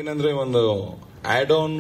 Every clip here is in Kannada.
ಏನಂದ್ರೆ ಒಂದು ಆಡ್ ಆನ್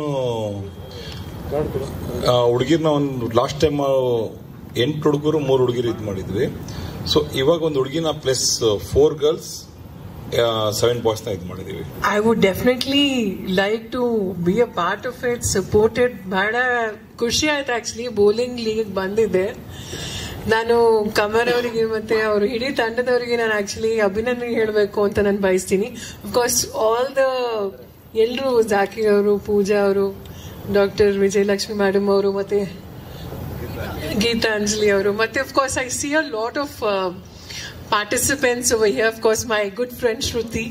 ಹುಡುಗಿರ್ನ ಒಂದು ಲಾಸ್ಟ್ ಟೈಮ್ 8 ಹುಡುಗರು 3 ಹುಡುಗಿರು ಇದು ಮಾಡಿದ್ವಿ. ಸೊ ಇವಾಗ ಒಂದು ಹುಡುಗಿನ ಪ್ಲಸ್ 4 ಗರ್ಲ್ಸ್ 7 ಬಾಯ್ಸ್ ನ ಇದು ಮಾಡಿದೀವಿ. I would definitely like to be a part of it, supported. ಬಹಳ ಖುಷಿ ಆಯ್ತು ಆಕ್ಚುಲಿ ಬೌಲಿಂಗ್ ಲೀಗ್ ಬಂದಿದ್ದೆ. ನಾನು ಕಮರ್ ಅವರಿಗೆ ಮತ್ತೆ ಅವರು ಇಡೀ ತಂಡದವರಿಗೆ ನಾನು ಆಕ್ಚುಲಿ ಅಭಿನಂದನೆ ಹೇಳಬೇಕು ಅಂತ ನಾನು ಬಯಸ್ತೀನಿ. ಅಫ್ಕೋರ್ಸ್ ಆಲ್ ದ ಎಲ್ಲರೂ ಜಾಕಿ ಅವರು, ಪೂಜಾ ಅವರು, ಡಾಕ್ಟರ್ ವಿಜಯಲಕ್ಷ್ಮಿ ಮೇಡಮ್ ಅವರು, ಮತ್ತೆ ಗೀತಾಂಜಲಿ ಅವರು, ಮತ್ತೆ of course I see a lot of participants over here, of course my good friend Shruti.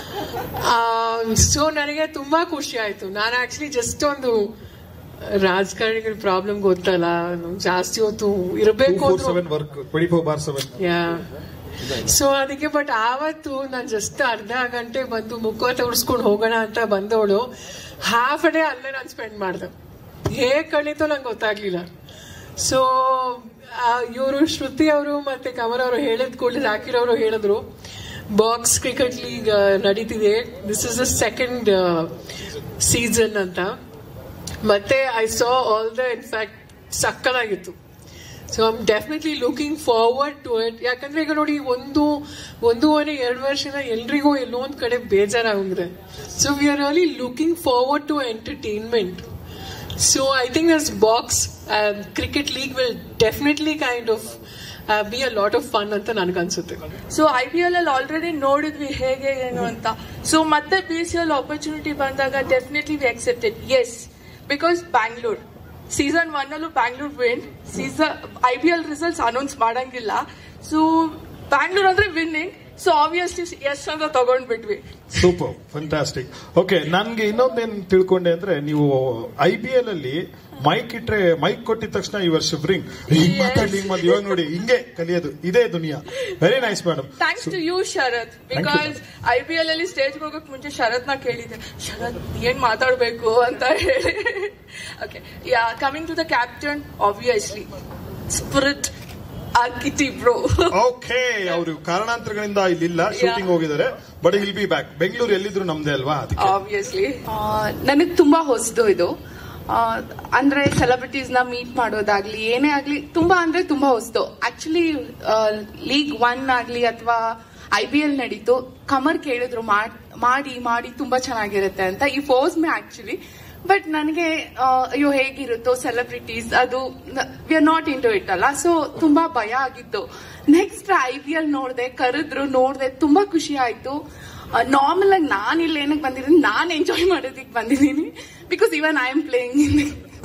So ನನಗೆ ತುಂಬಾ ಖುಷಿ ಆಯ್ತು. ನಾನು ಆಕ್ಚುಲಿ ಜಸ್ಟ್ ಒಂದು ರಾಜಕಾರಣಿಗಳ ಪ್ರಾಬ್ಲಮ್ ಗೊತ್ತಲ್ಲ, ಜಾಸ್ತಿ ಹೊತ್ತು ಇರಬೇಕು ಸೊ ಅದಕ್ಕೆ. ಬಟ್ ಆವತ್ತು ನಾನು ಜಸ್ಟ್ ಅರ್ಧ ಗಂಟೆ ಬಂದು ಮುಖ ತೋರಿಸ್ಕೊಂಡು ಹೋಗೋಣ ಅಂತ ಬಂದವಳು ಹಾಫ್ ಡೇ ಅಲ್ಲೇ ನಾನು ಸ್ಪೆಂಡ್ ಮಾಡ್ದೆ. ಹೇಗೆ ಕಳೀತೋ ನಂಗೆ ಗೊತ್ತಾಗ್ಲಿಲ್ಲ. ಸೊ ಇವರು ಶ್ರುತಿ ಅವರು ಮತ್ತೆ ಕಮರ್ ಅವರು ಹೇಳಿದ ಕೂಡಲೇ ಜಾಕಿರ್ ಅವರು ಹೇಳಿದ್ರು ಬಾಕ್ಸ್ ಕ್ರಿಕೆಟ್ ಲೀಗ್ ನಡೀತಿದೆ, this is the second season ಅಂತ. ಮತ್ತೆ I saw all the in fact ಸಕ್ಕಲಾಗಿತ್ತು. So I am definitely looking forward to it. ಯಾಕಂದ್ರೆ ಈಗ ನೋಡಿ, 1.5-2 ವರ್ಷದ ಎಲ್ರಿಗೂ ಎಲ್ಲೋ ಒಂದ್ ಕಡೆ ಬೇಜಾರಾಗಿದೆ. So we are really looking forward to entertainment. So I think this box cricket league will definitely kind of be a lot of fun anta ನನಗೆ ಅನ್ಸುತ್ತೆ. ಸೊ IPL ಅಲ್ಲಿ ಆಲ್ರೆಡಿ ನೋಡಿದ್ವಿ ಹೇಗೆ ಏನು ಅಂತ. ಸೊ ಮತ್ತೆ PCL ಆಪರ್ಚುನಿಟಿ ಬಂದಾಗ definitely we accepted. Yes, because Bangalore season 1 ಅಲ್ಲೂ Bangalore win. IPL results announce ಮಾಡಂಗಿಲ್ಲ. ಸೊ ಬ್ಯಾಂಗ್ಳೂರ್ ಅಂದ್ರೆ ವಿನ್ನಿಂಗ್. ಸೊ ಆಬ್ವಿಯಸ್ಲಿ ಎಸ್ ಅಂತ ತಗೊಂಡ್ಬಿಟ್ವಿ. Super, fantastic. ಓಕೆ, ನನ್ಗೆ ಇನ್ನೊಂದೇನ್ ತಿಳ್ಕೊಂಡೆ ಅಂದ್ರೆ, ನೀವು IPL ಅಲ್ಲಿ ಮೈಕ್ ಇಟ್ರೆ, ಮೈಕ್ ಕೊಟ್ಟಿದ ತಕ್ಷಣ ಯುವರ್ ಶಿವರಿಂಗ್, ಹಿಂಗ್ ಮಾತಾಡಿ ಇವಾಗ ನೋಡಿ ಹಿಂಗೆ ಕಲಿಯೋದು, ಇದೇ ದುನಿಯಾ. Very nice madam. Thanks to you Sharath, because IPL ಅಲ್ಲಿ ಸ್ಟೇಜ್ ಹೋಗಕ್ ಮುಂಚೆ ಶರತ್ ನ ಕೇಳಿದೆ, ಶರತ್ ಏನ್ ಮಾತಾಡ್ಬೇಕು ಅಂತ ಹೇಳಿ. Okay, yeah, coming to the captain, obviously spirit ಆರ್ಕಿಟಿ ಬ್ರೋ. ಓಕೆ, ಅವರು ಕಾರಣಾಂತರಗಳಿಂದ ಇಲ್ಲಿಲ್ಲ, ಶೂಟಿಂಗ್ ಹೋಗಿದ್ದಾರೆ, but will be back. Bengaluru ಎಲ್ಲಿದ್ರು ನಮ್ದೇ ಅಲ್ವಾ, ಆಬ್ವಿಯಸ್ಲಿ. ನನಗೆ ತುಂಬಾ ಹೊಸದು ಇದು. ಅಂದ್ರೆ ಸೆಲೆಬ್ರಿಟೀಸ್ ನ ಮೀಟ್ ಮಾಡೋದಾಗ್ಲಿ, ಏನೇ ಆಗ್ಲಿ, ತುಂಬಾ ಅಂದ್ರೆ ತುಂಬಾ ಹೊಸದು. ಆಕ್ಚುಲಿ ಲೀಗ್ 1 ಆಗ್ಲಿ ಅಥವಾ IPL ನಡೀತು, ಕಮರ್ ಕೇಳಿದ್ರು ಮಾಡಿ ಮಾಡಿ ತುಂಬಾ ಚೆನ್ನಾಗಿರುತ್ತೆ ಅಂತ. ಈ ಫೋರ್ಸ್ ಮೇ ಆಕ್ಚುಲಿ. ಬಟ್ ನನಗೆ ಅಯ್ಯೋ ಹೇಗಿರುತ್ತೋ ಸೆಲೆಬ್ರಿಟೀಸ್, ಅದು we are not into it ಅಲ್ಲ. ಸೊ ತುಂಬಾ ಭಯ ಆಗಿತ್ತು. ನೆಕ್ಸ್ಟ್ IPL ಕರೆದ್ರು, ನೋಡಿದೆ, ತುಂಬಾ ಖುಷಿ ಆಯ್ತು. ನಾರ್ಮಲ್ ಆಗಿ ನಾನು ಇಲ್ಲಿ ಏನಕ್ಕೆ ಬಂದಿದ್ದೀನಿ, ನಾನು ಎಂಜಾಯ್ ಮಾಡೋದಕ್ಕೆ ಬಂದಿದ್ದೀನಿ. Because even I am playing in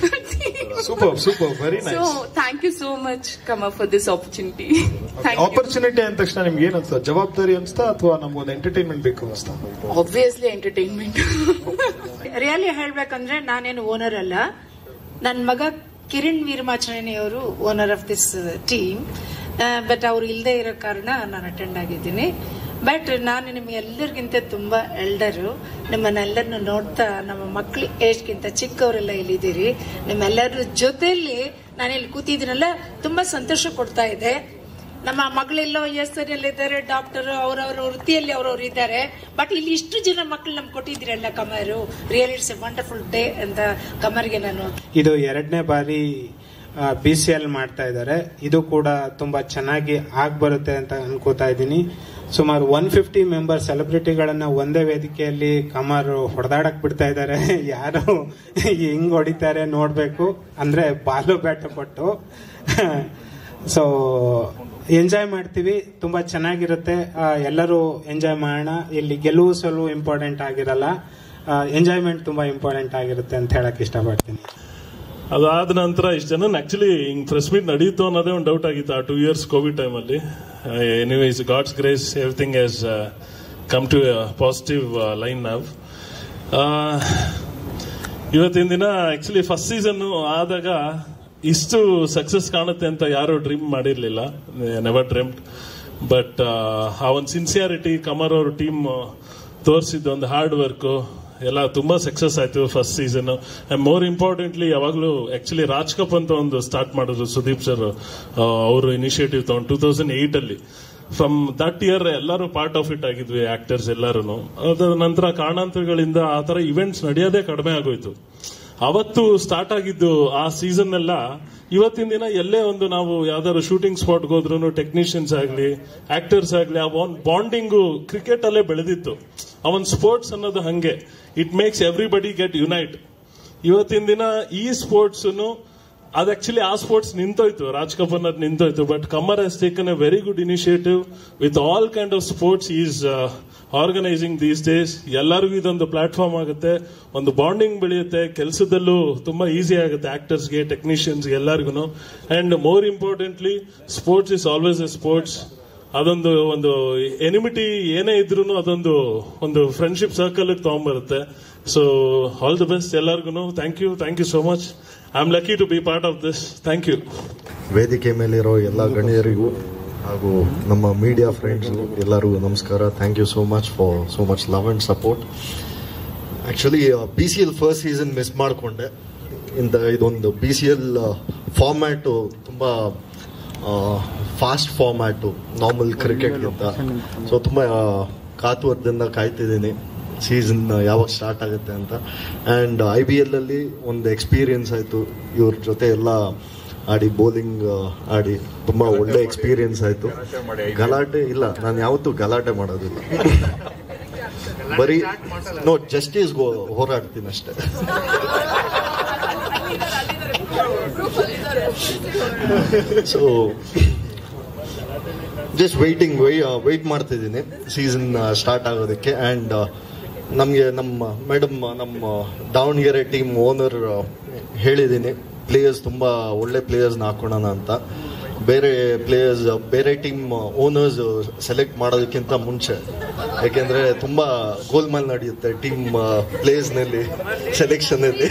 super, very nice. So thank you so much Kumar for this opportunity. Opportunity ಅಂದ ತಕ್ಷಣ ನಿಮ್ಗೆ ಏನ್ ಅನ್ಸ್ತಾ? ಜವಾಬ್ದಾರಿ ಅನ್ಸ್ತಾ ಅಥವಾ ನಮ್ಗೊಂದು ಎಂಟರ್ಟೈನ್ಮೆಂಟ್ ಬೇಕು ಅನ್ಸ್ತಾ? Obviously entertainment. ರಿಯಲಿ ಹೇಳ್ಬೇಕಂದ್ರೆ ನಾನೇನು ಓನರ್ ಅಲ್ಲ. ನನ್ನ ಮಗ ಕಿರಣ್ ವೀರಮಾಚರಣೆ ಅವರು owner of this team. But ಅವ್ರು ಇಲ್ಲದೆ ಇರೋ ಕಾರಣ ನಾನು ಅಟೆಂಡ್ ಆಗಿದ್ದೀನಿ. ಬಟ್ ನಾನು ನಿಮ್ಗೆಲ್ಲರಿಗಿಂತ ತುಂಬಾ ಎಲ್ಡರು. ನಿಮ್ಮನ್ನೆಲ್ಲರನ್ನು ನೋಡ್ತಾ ನಮ್ಮ ಮಕ್ಳು ಏಜ್ಗಿಂತ ಚಿಕ್ಕವರೆಲ್ಲ ಇಲ್ಲಿದ್ದೀರಿ. ನಿಮ್ಮೆಲ್ಲರ ಜೊತೆಯಲ್ಲಿ ನಾನಿಲ್ಲಿ ಕೂತಿದ್ದೀನಲ್ಲ, ತುಂಬಾ ಸಂತೋಷ ಕೊಡ್ತಾ ಇದೆ. ನಮ್ಮ ಮಗಳೆಲ್ಲೋ ಎಲ್ಲಿದ್ದಾರೆ, ಡಾಕ್ಟರ್, ಅವರವರ ವೃತ್ತಿಯಲ್ಲಿ ಅವರವ್ರು ಇದ್ದಾರೆ. ಬಟ್ ಇಲ್ಲಿ ಇಷ್ಟು ಜನ ಮಕ್ಕಳು ನಮ್ಗೆ ಕೊಟ್ಟಿದ್ದೀರಲ್ಲ Kumar, really it's a wonderful day ಅಂತ ಕಮರ್ಗೆ ನಾನು. ಇದು 2ನೇ ಬಾರಿ PCL ಮಾಡ್ತಾ ಇದ್ದಾರೆ. ಇದು ಕೂಡ ತುಂಬಾ ಚೆನ್ನಾಗಿ ಆಗ್ಬರುತ್ತೆ ಅಂತ ಅನ್ಕೋತಾ ಇದ್ದೀನಿ. ಸುಮಾರು 150 ಮೆಂಬರ್ ಸೆಲೆಬ್ರಿಟಿಗಳನ್ನ ಒಂದೇ ವೇದಿಕೆಯಲ್ಲಿ ಕಮರ್ ಹೊಡೆದಾಡಕ್ ಬಿಡ್ತಾ ಇದ್ದಾರೆ. ಯಾರು ಹಿಂಗ್ ಹೊಡಿತಾರೆ ನೋಡ್ಬೇಕು, ಅಂದ್ರೆ ಬಾಲು ಬ್ಯಾಟ್ ಕೊಟ್ಟು. ಸೊ ಎಂಜಾಯ್ ಮಾಡ್ತೀವಿ, ತುಂಬಾ ಚೆನ್ನಾಗಿರುತ್ತೆ. ಎಲ್ಲರೂ ಎಂಜಾಯ್ ಮಾಡೋಣ. ಇಲ್ಲಿ ಗೆಲುವು ಸೋಲು ಇಂಪಾರ್ಟೆಂಟ್ ಆಗಿರಲ್ಲ, ಎಂಜಾಯ್ಮೆಂಟ್ ತುಂಬಾ ಇಂಪಾರ್ಟೆಂಟ್ ಆಗಿರುತ್ತೆ ಅಂತ ಹೇಳಕ್ ಇಷ್ಟಪಡ್ತೀನಿ. ಅದಾದ ನಂತರ ಇಷ್ಟು ಜನ ಆಕ್ಚುಲಿ ಹಿಂಗ್ ಪ್ರೆಸ್ ಮೀಟ್ ನಡೀತು ಅನ್ನೋದೇ ಒಂದು ಡೌಟ್ ಆಗಿತ್ತು ಆ 2 years ಕೋವಿಡ್ ಟೈಮಲ್ಲಿ. Anyways, god's grace, everything has come to positive line ನಾವ್. ಇವತ್ತಿನ ದಿನ ಆಕ್ಚುಲಿ ಫಸ್ಟ್ ಸೀಸನ್ ಆದಾಗ ಇಷ್ಟು ಸಕ್ಸಸ್ ಕಾಣುತ್ತೆ ಅಂತ ಯಾರು ಡ್ರೀಮ್ ಮಾಡಿರ್ಲಿಲ್ಲ, ನೆವರ್ ಡ್ರೀಮ್ಡ್. ಬಟ್ ಆ ಒಂದು ಸಿನ್ಸಿಯಾರಿಟಿ ಕಮರ್ ಅವ್ರ ಟೀಮ್ ತೋರಿಸಿದ್ದು, ಒಂದು ಹಾರ್ಡ್ ವರ್ಕ್ ಎಲ್ಲ ತುಂಬಾ ಸಕ್ಸಸ್ ಆಯ್ತು ಫಸ್ಟ್ ಸೀಸನ್. ಮೋರ್ ಇಂಪಾರ್ಟೆಂಟ್ಲಿ ಯಾವಾಗ್ಲೂ ಆಕ್ಚುಲಿ ರಾಜ್ ಕಪ್ ಅಂತ ಒಂದು ಸ್ಟಾರ್ಟ್ ಮಾಡಿದ್ರು ಸುದೀಪ್ ಸರ್, ಅವರು ಇನಿಷಿಯೇಟಿವ್ ತಗೊಂಡು 2008 ಅಲ್ಲಿ ಫ್ರಮ್ ದಟ್ ಇಯರ್ ಎಲ್ಲರೂ ಪಾರ್ಟ್ ಆಫ್ ಇಟ್ ಆಗಿದ್ವಿ, ಆಕ್ಟರ್ಸ್ ಎಲ್ಲರೂ. ಅದರ ನಂತರ ಕಾರಣಾಂತರಗಳಿಂದ ಆ ತರ ಇವೆಂಟ್ಸ್ ನಡೆಯೋದೇ ಕಡಿಮೆ ಆಗೋಯ್ತು. ಅವತ್ತು ಸ್ಟಾರ್ಟ್ ಆಗಿದ್ದು ಆ ಸೀಸನ್ ಎಲ್ಲ ಇವತ್ತಿನ ದಿನ ಎಲ್ಲೇ ಒಂದು ನಾವು ಯಾವ್ದಾದ್ರು ಶೂಟಿಂಗ್ ಸ್ಪಾಟ್ ಹೋದ್ರು ಟೆಕ್ನಿಷಿಯನ್ಸ್ ಆಗ್ಲಿ ಆಕ್ಟರ್ಸ್ ಆಗ್ಲಿ ಆ ಒಂದು ಬಾಂಡಿಂಗು ಕ್ರಿಕೆಟ್ ಅಲ್ಲೇ ಬೆಳೆದಿತ್ತು. ಆ ಒಂದು ಸ್ಪೋರ್ಟ್ಸ್ ಅನ್ನೋದು ಹಂಗೆ, it makes everybody get unite. ಇವತ್ತಿನ ದಿನ ಈ ಸ್ಪೋರ್ಟ್ಸ್ ಅದು ಆಕ್ಚುಲಿ ಆ ಸ್ಪೋರ್ಟ್ಸ್ ನಿಂತೋಯ್ತು, ರಾಜ್ ಕಪೂರ್ ಅದು ನಿಂತೋಯ್ತು. But Kumar has taken a very good initiative with all kind of sports is organising these days. ಎಲ್ಲರಿಗೂ ಇದೊಂದು ಪ್ಲಾಟ್ಫಾರ್ಮ್ ಆಗುತ್ತೆ, ಒಂದು ಬಾಂಡಿಂಗ್ ಬೆಳೆಯುತ್ತೆ, ಕೆಲಸದಲ್ಲೂ ತುಂಬಾ ಈಸಿ ಆಗುತ್ತೆ ಆಕ್ಟರ್ಸ್ಗೆ, ಟೆಕ್ನಿಷಿಯನ್ಸ್ಗೆ, ಎಲ್ಲರಿಗೂ. And more importantly sports is always a sports. ಅದೊಂದು ಒಂದು ಎನಿಮಿಟಿ ಏನೇ ಇದ್ರೂ ಅದೊಂದು ಒಂದು ಫ್ರೆಂಡ್ಶಿಪ್ ಸರ್ಕಲ್ ತಗೊಂಡ್ಬರುತ್ತೆ. ಸೊ ಆಲ್ ದಿ ಬೆಸ್ಟ್ ಎಲ್ಲರಿಗೂ. Thank you so much. I am lucky to be part of this. Thank you. ವೇದಿಕೆ ಮೇಲಿರೋ ಎಲ್ಲ ಗಣ್ಯರಿಗೂ ಹಾಗೂ ನಮ್ಮ ಮೀಡಿಯಾ ಫ್ರೆಂಡ್ಸ್ ಎಲ್ಲರಿಗೂ ನಮಸ್ಕಾರ. Thank you so much for so much love and support. Actually PCL first season miss ಮಾಡಿಕೊಂಡೆ. ಇದೊಂದು PCL ಫಾರ್ಮ್ಯಾಟು ತುಂಬ ಫಾಸ್ಟ್ ಫಾರ್ಮ್ಯಾಟು ನಾರ್ಮಲ್ ಕ್ರಿಕೆಟ್ಗಿಂತ. ಸೊ ತುಂಬ ಕಾತುರದಿಂದ ಕಾಯ್ತಿದ್ದೀನಿ ಸೀಸನ್ ಯಾವಾಗ ಸ್ಟಾರ್ಟ್ ಆಗುತ್ತೆ ಅಂತ. ಆ್ಯಂಡ್ IBL ಅಲ್ಲಿ ಒಂದು ಎಕ್ಸ್ಪೀರಿಯನ್ಸ್ ಆಯಿತು, ಇವ್ರ ಜೊತೆ ಎಲ್ಲ ಆಡಿ ಬೌಲಿಂಗ್ ಆಡಿ ತುಂಬ ಒಳ್ಳೆ ಎಕ್ಸ್ಪೀರಿಯನ್ಸ್ ಆಯಿತು. ಗಲಾಟೆ ಇಲ್ಲ, ನಾನು ಯಾವತ್ತೂ ಗಲಾಟೆ ಮಾಡೋದಿಲ್ಲ, ಬರೀ ಜಸ್ಟಿಸ್ ಹೋರಾಡ್ತೀನಿ ಅಷ್ಟೇ. ಸೊ ಜಸ್ಟ್ ವೆಯ್ಟ್ ಮಾಡ್ತಿದ್ದೀನಿ ಸೀಸನ್ ಸ್ಟಾರ್ಟ್ ಆಗೋದಕ್ಕೆ. ಆ್ಯಂಡ್ ನಮಗೆ ನಮ್ಮ ಮೇಡಮ್, ನಮ್ಮ ದಾವಣಗೆರೆ ಟೀಮ್ ಓನರ್ ಹೇಳಿದ್ದೀನಿ, ಪ್ಲೇಯರ್ಸ್ ತುಂಬ ಒಳ್ಳೆ ಪ್ಲೇಯರ್ಸ್ನ ಹಾಕೋಣ ಅಂತ. ಬೇರೆ ಟೀಮ್ ಓನರ್ಸ್ ಸೆಲೆಕ್ಟ್ ಮಾಡೋದಕ್ಕಿಂತ ಮುಂಚೆ, ಯಾಕೆಂದ್ರೆ ತುಂಬಾ ಗೋಲ್ಮಾಲ್ ನಡೆಯುತ್ತೆ ಟೀಮ್ ಪ್ಲೇಯರ್ಸ್ನಲ್ಲಿ, ಸೆಲೆಕ್ಷನ್ನಲ್ಲಿ.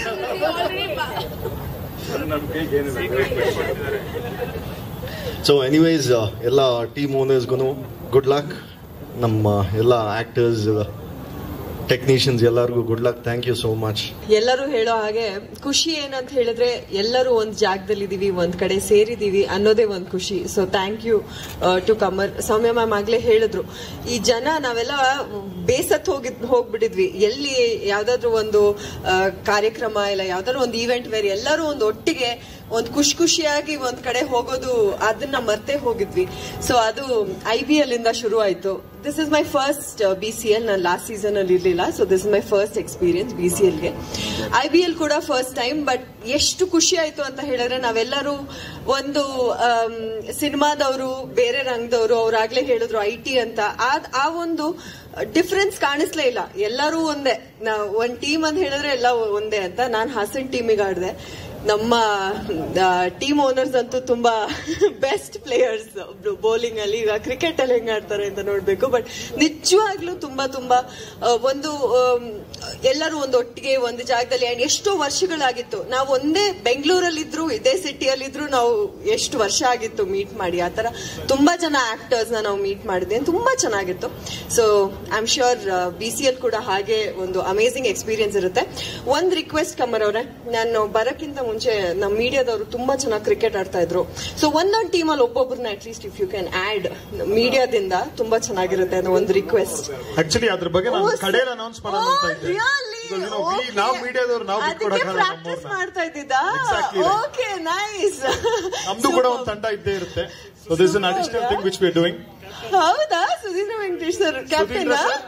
ಸೊ ಎನಿವೇಸ್ ಎಲ್ಲ ಟೀಮ್ ಓನರ್ಸ್ಗೂ ಗುಡ್ ಲಕ್. ನಮ್ಮ ಎಲ್ಲ ಆಕ್ಟರ್ಸ್, ಟೆಕ್ನಿಷಿಯನ್ಸ್ ಎಲ್ಲರಿಗೂ good luck. Thank you so much. ಎಲ್ಲರೂ ಹೇಳೋ ಹಾಗೆ ಖುಷಿ ಏನಂತ ಹೇಳಿದ್ರೆ ಎಲ್ಲರೂ ಒಂದ್ ಜಾಗದಲ್ಲಿದ್ದೀವಿ, ಒಂದ್ ಕಡೆ ಸೇರಿದೀವಿ ಅನ್ನೋದೇ ಒಂದ್ ಖುಷಿ. So thank you to Kumar. Soumya ma'am ಆಗ್ಲೇ ಹೇಳಿದ್ರು, ಈ ಜನ ನಾವೆಲ್ಲ ಬೇಸತ್ ಹೋಗ್ಬಿಟ್ಟಿದ್ವಿ. ಎಲ್ಲಿ ಯಾವ್ದಾದ್ರು ಒಂದು ಕಾರ್ಯಕ್ರಮ ಇಲ್ಲ ಯಾವ್ದಾದ್ರು ಒಂದು ಈವೆಂಟ್ ವೇರ್ ಎಲ್ಲರೂ ಒಂದು ಒಟ್ಟಿಗೆ ಒಂದ್ ಖುಷಿಯಾಗಿ ಒಂದ್ ಕಡೆ ಹೋಗೋದು, ಅದನ್ನ ಮರ್ತೇ ಹೋಗಿದ್ವಿ. ಸೊ ಅದು IBL ಇಂದ ಶುರು ಆಯ್ತು. This is my first BCL. ನಾನು ಲಾಸ್ಟ್ ಸೀಸನ್ ಅಲ್ಲಿ ಇರ್ಲಿಲ್ಲ, so this is my first experience BCLಗೆ. IBL ಕೂಡ ಫಸ್ಟ್ ಟೈಮ್. ಬಟ್ ಎಷ್ಟು ಖುಷಿ ಆಯ್ತು ಅಂತ ಹೇಳಿದ್ರೆ, ನಾವೆಲ್ಲರೂ ಒಂದು ಸಿನಿಮಾದವರು, ಬೇರೆ ರಂಗದವರು, ಅವ್ರಾಗ್ಲೇ ಹೇಳಿದ್ರು IT ಅಂತ, ಆ ಒಂದು ಡಿಫ್ರೆನ್ಸ್ ಕಾಣಿಸ್ಲೇ ಇಲ್ಲ. ಎಲ್ಲರೂ ಒಂದೇ, ಒಂದ್ ಟೀಮ್ ಅಂತ ಹೇಳಿದ್ರೆ ಎಲ್ಲ ಒಂದೇ ಅಂತ. ನಾನು ಹಾಸನ್ ಟೀಮಿಗೆ ಆಡಿದೆ. ನಮ್ಮ ಟೀಮ್ ಓನರ್ಸ್ ಅಂತೂ ತುಂಬಾ ಬೆಸ್ಟ್ ಪ್ಲೇಯರ್ಸ್ ಬೌಲಿಂಗ್ ಅಲ್ಲಿ. ಈಗ ಕ್ರಿಕೆಟ್ ಅಲ್ಲಿ ಹೆಂಗ್ ಆಡ್ತಾರೆ ಅಂತ ನೋಡ್ಬೇಕು. ಬಟ್ ನಿಜವಾಗ್ಲೂ ತುಂಬಾ ಒಂದು ಎಲ್ಲರೂ ಒಂದು ಒಟ್ಟಿಗೆ ಒಂದು ಜಾಗದಲ್ಲಿ. ಅಂಡ್ ಎಷ್ಟೋ ವರ್ಷಗಳಾಗಿತ್ತು, ನಾವು ಒಂದೇ ಬೆಂಗಳೂರಲ್ಲಿದ್ರು, ಇದೇ ಸಿಟಿಯಲ್ಲಿದ್ರು, ನಾವು ಎಷ್ಟು ವರ್ಷ ಆಗಿತ್ತು ಮೀಟ್ ಮಾಡಿ. ಆತರ ತುಂಬಾ ಜನ ಆಕ್ಟರ್ಸ್ ನಾವು ಮೀಟ್ ಮಾಡಿದ್ವಿ, ತುಂಬಾ ಚೆನ್ನಾಗಿತ್ತು. So I am sure BCL ಕೂಡ ಹಾಗೆ ಒಂದು ಅಮೇಸಿಂಗ್ ಎಕ್ಸ್ಪೀರಿಯನ್ಸ್ ಇರುತ್ತೆ. ಒಂದ್ ರಿಕ್ವೆಸ್ಟ್ ಕಮರ್ ಅವರೇ, ನಾನು ಬರಕ್ಕಿಂತ ಮುಂಚೆ ನಮ್ಮ ಮೀಡಿಯಾದವರು ತುಂಬಾ ಚೆನ್ನಾಗಿ ಕ್ರಿಕೆಟ್ ಆಡ್ತಾ ಇದ್ರು. ಸೊ ಒಂದೊಂದು ಟೀಮ್ ಅಲ್ಲಿ ಒಬ್ಬೊಬ್ಬರನ್ನ at least if you can add ಮೀಡಿಯಾದಿಂದ ತುಂಬಾ ಚೆನ್ನಾಗಿರುತ್ತೆ ಅನ್ನೋ ಒಂದು ರಿಕ್ವೆಸ್ಟ್. ಆಕ್ಚುಲಿ ಅದ್ರ ಬಗ್ಗೆ ನಾನು ಕಡೆಯಲ್ಲಿ ಅನೌನ್ಸ್ ಮಾಡೋಣ ಅಂತ ಇದ್ದೆ. ನಾವು ಮೀಡಿಯಾದವರು ನಾವು ಪ್ರಾಕ್ಟೀಸ್ ಮಾಡ್ತಾ ಇದ್ದಿದ್ದಾ? Okay, nice. ನಮ್ದು ಕೂಡ ಒಂದು ತಂಡ ಇದ್ದೇ ಇರುತ್ತೆ. So this is an additional thing which we are doing. ಹೌದಾ? Sudheendra Venkatesh sir captain.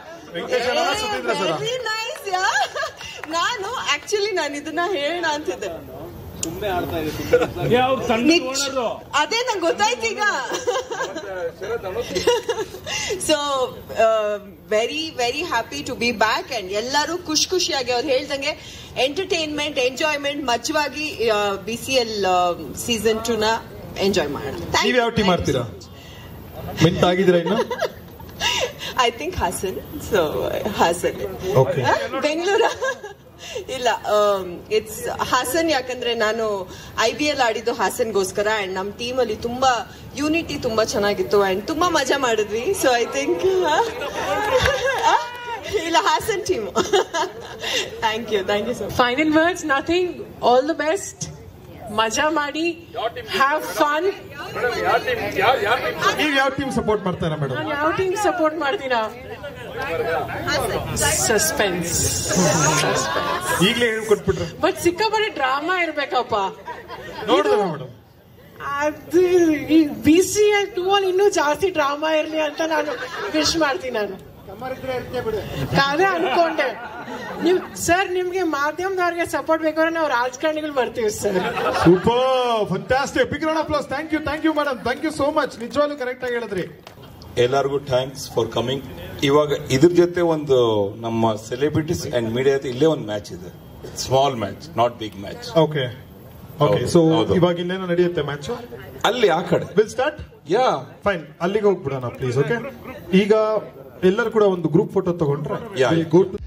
Very nice. ನಾನು ಇದನ್ನ ಹೇಳೋಣ ಅಂತಿದ್ದೆ. ಅದೇ ನಂಗೆ ಗೊತ್ತಾಯ್ತು ಈಗ. So very very happy to be back. And ಎಲ್ಲರೂ ಖುಷಿಯಾಗಿ ಅವ್ರು ಹೇಳ್ದಂಗೆ ಎಂಟರ್ಟೈನ್ಮೆಂಟ್, ಎಂಜಾಯ್ಮೆಂಟ್ ಮಜವಾಗಿ BCL Season 2 ನ ಎಂಜಾಯ್ ಮಾಡೋಣ. ನೀವು ಯಾವ ಟೀಮ್ ಮಾಡ್ತೀರಾ? ಮಿಂಟ್ ಆಗಿದ್ದೀರಾ ಇನ್ನು? I think Hassan. So Hassan. Bengaluru ಇಲ್ಲ, ಇಟ್ಸ್ ಹಾಸನ್. ಯಾಕಂದ್ರೆ ನಾನು IBL ಆಡಿದ್ದು ಹಾಸನ್ಗೋಸ್ಕರ. ಅಂಡ್ ನಮ್ಮ ಟೀಮ್ ಅಲ್ಲಿ ತುಂಬಾ ಯೂನಿಟಿ ತುಂಬಾ ಚೆನ್ನಾಗಿತ್ತು ಅಂಡ್ ತುಂಬಾ ಮಜಾ ಮಾಡಿದ್ವಿ. ಸೊ ಐ ಥಿಂಕ್ ಇಲ್ಲ, Hassan team. Thank you sir. Final words, nothing. All the best. ಮಜಾ ಮಾಡಿ, ಹ್ಯಾವ್ ಫನ್. ನೀವು ಯಾವ ಟೀಮ್ ಸಪೋರ್ಟ್ ಮಾಡ್ತಾರಾ ಮೇಡಮ್? ನಾನು ಯಾವ ಟೀಮ್ ಸಪೋರ್ಟ್ ಮಾಡ್ತೀರಾ? ಸಸ್ಪೆನ್ಸ್. ಈಗಲೇ ಹೇಳ್ಕೊಟ್ಬಿಟ್ರೆ. ಬಟ್ ಸಿಕ್ಕಾಪಟ್ಟೆ ಡ್ರಾಮಾ ಇರ್ಬೇಕಪ್ಪ. ನೋಡಿದ್ರ ಮೇಡಮ್, ಅದು ಈ BCL2 ಅಲ್ಲಿ ಇನ್ನೂ ಜಾಸ್ತಿ ಡ್ರಾಮಾ ಇರ್ಲಿ ಅಂತ ನಾನು ವಿಶ್ ಮಾಡ್ತೀನಿ. ನಾನು ಅದೇ ಅನ್ಕೊಂಡೆ. ನೀವು ಸರ್, ನಿಮ್ಗೆ ಮಾಧ್ಯಮದವ್ರಿಗೆ ಸಪೋರ್ಟ್ ಬೇಕಾದ್ರೆ ನಾವು ರಾಜಕಾರಣಿಗಳು ಬರ್ತೀವಿ sir. Super, fantastic, big round of applause. Thank you madam, thank you so much. ನಿಜವಾಗ್ಲೂ ಕರೆಕ್ಟ್ ಆಗಿ ಹೇಳಿದ್ರಿ. ಎಲ್ಲರಿಗೂ ಥ್ಯಾಂಕ್ಸ್ ಫಾರ್ ಕಮಿಂಗ್. ಇವಾಗ ಇದ್ರ ಜೊತೆ ಒಂದು ನಮ್ಮ ಸೆಲೆಬ್ರಿಟೀಸ್ ಅಂಡ್ ಮೀಡಿಯಾ ಇಲ್ಲೇ ಒಂದು ಮ್ಯಾಚ್ ಇದೆ, small match, not big match. Okay, so ಇವಾಗ ಇನ್ನೇನೋ ನಡೆಯುತ್ತೆ ಮ್ಯಾಚ್ ಅಲ್ಲಿ. ಆ ಕಡೆ ವಿಲ್ ಸ್ಟಾರ್ಟ್. ಯಾ, ಫೈನ್, ಅಲ್ಲಿಗೆ ಹೋಗ್ಬಿಡೋಣ ಪ್ಲೀಸ್. ಓಕೆ, ಈಗ ಎಲ್ಲರೂ ಕೂಡ ಒಂದು ಗ್ರೂಪ್ ಫೋಟೋ ತಗೊಂಡ್ರೆ ಗೋ ಟು